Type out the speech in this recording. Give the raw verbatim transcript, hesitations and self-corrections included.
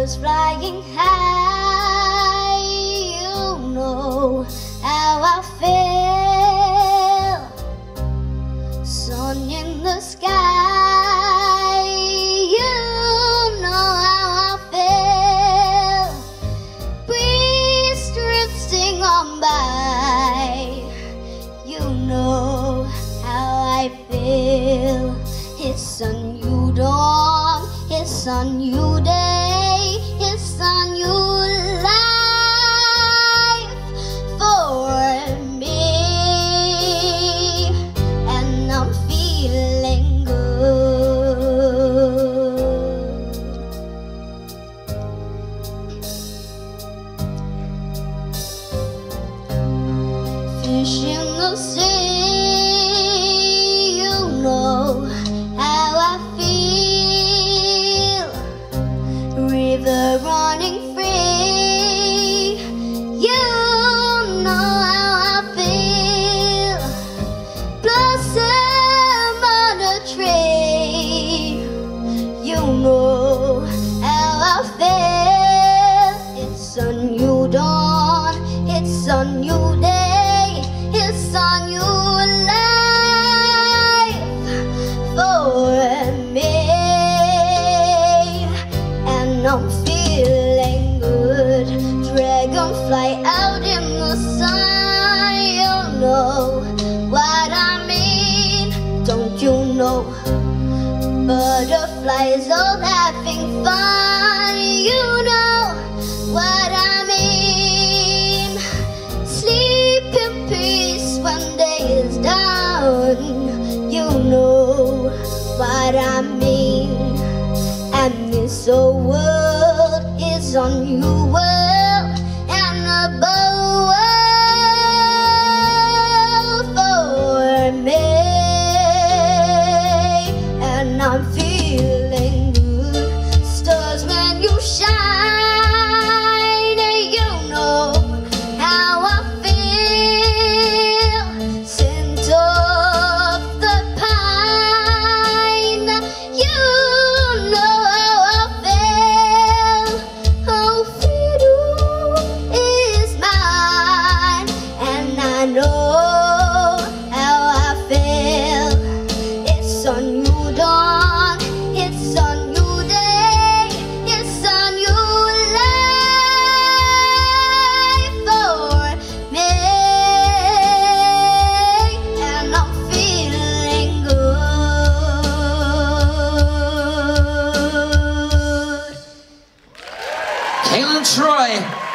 birds flying high, you know how I feel. Sun in the sky, you know how I feel. Breeze drifting on by, you know how I feel. It's a new dawn, it's a new day, it's a new life for me, and I'm feeling good. Fish in the sea, you know how I feel. River running free, you know how I feel. Blossom on a tree, you know how I feel. It's a new dawn, it's a new day, it's a new life for me, and I'm feeling good. Dragonfly out in the sun, you know what I mean, don't you know? Butterflies all having fun, you know what I mean. Sleep in peace when day is done, you know what I mean. And this old world is a new world, and a better world for me, and I'm feeling good. Stars when you shine, you know how I feel. Scent of the pine, you know how I feel. Oh, freedom is mine, and I know how I feel. It's a new dawn, it's a new day, it's a new life for me, and I'm feeling good. KATELIN Troy.